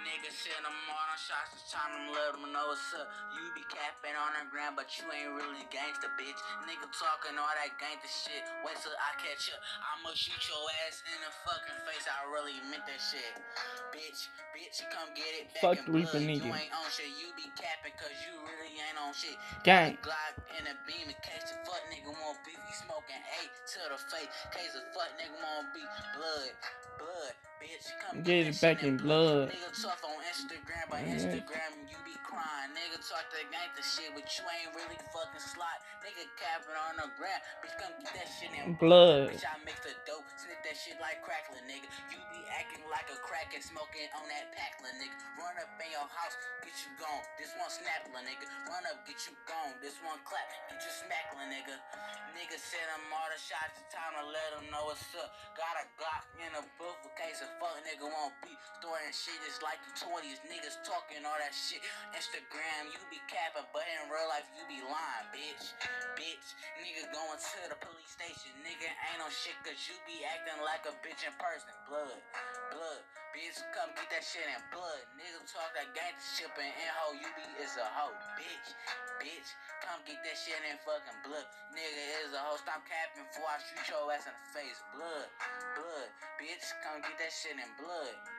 Nigga send them all on shots, it's time to let them know what's up. You be capping on the ground, but you ain't really gangsta, bitch. Nigga talking all that gangsta shit, wait till I catch up. I'ma shoot your ass in the fucking face, I really meant that shit. Bitch, come get it back Fuck in blood. nigga. You ain't on shit, you be capping cause you really ain't on shit. Gang. Glock in a beam in case the fuck nigga won't beef. He smoking 8 to the face, case the fuck nigga won't be blood. Bitch, come get it back in blood. Nigga tough on Instagram, but Instagram you be crying. Nigga talk that gangsta shit, but you ain't really fucking slot. Nigga capping on the ground, bitch come get that shit in blood. Bitch, I mix the dope, snip that shit like crackling, nigga. You be acting like a crack and smoking on that packler, nigga. Run up in your house, get you gone. This one snappler, nigga. Run up, get you gone. This one clap, get you smackler, nigga. Nigga send them all the shots, it's time to let them know what's up. Got a Glock in a booth in case a fuck nigga won't be storing shit. It's like the 20s, niggas talking all that shit. Instagram, you be capping, but in real life, you be lying, bitch. Nigga going to the police station. Nigga ain't no shit, cause you be acting like a bitch in person. Blood. Bitch, come get that shit in blood. Nigga talk that gangsta shit, and hoe, you be is a hoe. Bitch, come get that shit in fucking blood. Nigga is a hoe, stop capping before I shoot your ass in the face. Blood. Bitch, come get that shit in blood.